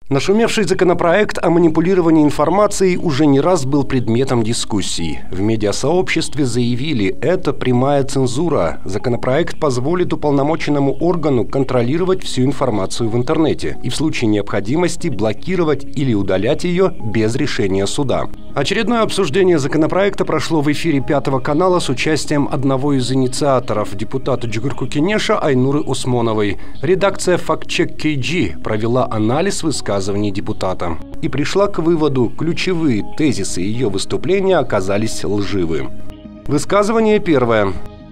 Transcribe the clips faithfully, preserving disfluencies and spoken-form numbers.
Нашумевший законопроект о манипулировании информацией уже не раз был предметом дискуссий. В медиасообществе заявили, это прямая цензура. Законопроект позволит уполномоченному органу контролировать всю информацию в интернете и в случае необходимости блокировать или удалять ее без решения суда. Очередное обсуждение законопроекта прошло в эфире Пятого канала с участием одного из инициаторов, депутата Джугурку-Кенеша Айнуры Осмоновой. Редакция «Фактчек кей джи» провела анализ высказываний депутата и пришла к выводу, ключевые тезисы ее выступления оказались лживы. Высказывание первое.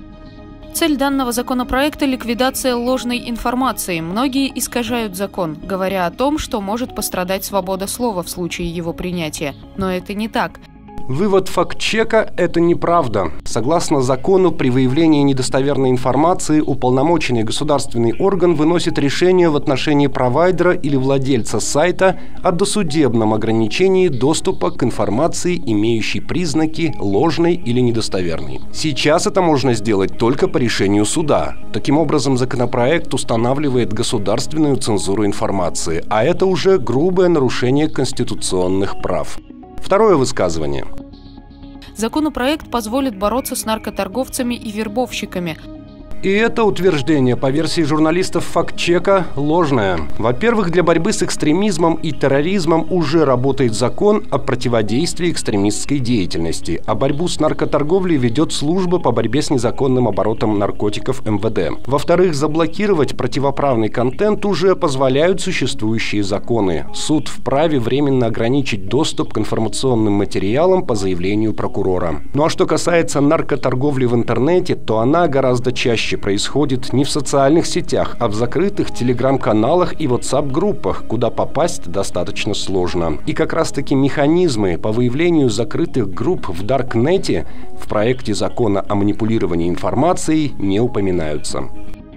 Цель данного законопроекта – ликвидация ложной информации. Многие искажают закон, говоря о том, что может пострадать свобода слова в случае его принятия. Но это не так. Вывод фактчека – это неправда. Согласно закону, при выявлении недостоверной информации уполномоченный государственный орган выносит решение в отношении провайдера или владельца сайта о досудебном ограничении доступа к информации, имеющей признаки ложной или недостоверной. Сейчас это можно сделать только по решению суда. Таким образом, законопроект устанавливает государственную цензуру информации, а это уже грубое нарушение конституционных прав. Второе высказывание. Законопроект позволит бороться с наркоторговцами и вербовщиками. И это утверждение по версии журналистов фактчека ложное. Во-первых, для борьбы с экстремизмом и терроризмом уже работает закон о противодействии экстремистской деятельности, а борьбу с наркоторговлей ведет служба по борьбе с незаконным оборотом наркотиков эм вэ дэ. Во-вторых, заблокировать противоправный контент уже позволяют существующие законы. Суд вправе временно ограничить доступ к информационным материалам по заявлению прокурора. Ну а что касается наркоторговли в интернете, то она гораздо чаще происходит не в социальных сетях, а в закрытых телеграм-каналах и ватсап-группах, куда попасть достаточно сложно. И как раз-таки механизмы по выявлению закрытых групп в Даркнете в проекте закона о манипулировании информацией не упоминаются.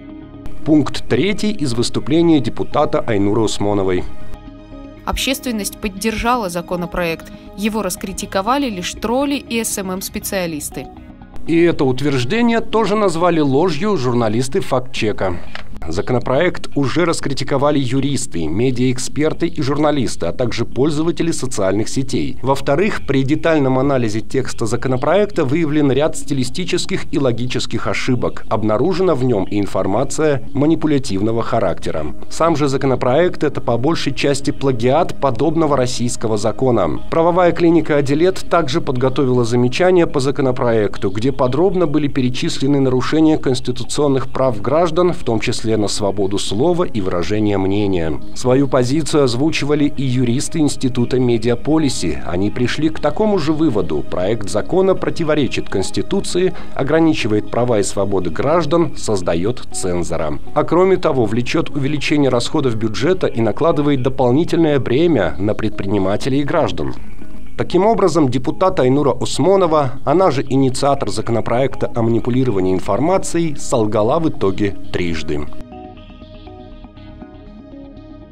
Пункт третий из выступления депутата Айнуры Осмоновой. Общественность поддержала законопроект. Его раскритиковали лишь тролли и эс эм эм-специалисты. И это утверждение тоже назвали ложью журналисты фактчека. Законопроект уже раскритиковали юристы, медиаэксперты и журналисты, а также пользователи социальных сетей. Во-вторых, при детальном анализе текста законопроекта выявлен ряд стилистических и логических ошибок. Обнаружена в нем и информация манипулятивного характера. Сам же законопроект – это по большей части плагиат подобного российского закона. Правовая клиника «Адилет» также подготовила замечания по законопроекту, где подробно были перечислены нарушения конституционных прав граждан, в том числе на свободу слова и выражения мнения. Свою позицию озвучивали и юристы Института Медиаполиси. Они пришли к такому же выводу. Проект закона противоречит Конституции, ограничивает права и свободы граждан, создает цензора. А кроме того, влечет увеличение расходов бюджета и накладывает дополнительное бремя на предпринимателей и граждан. Таким образом, депутат Айнура Осмонова, она же инициатор законопроекта о манипулировании информацией, солгала в итоге трижды.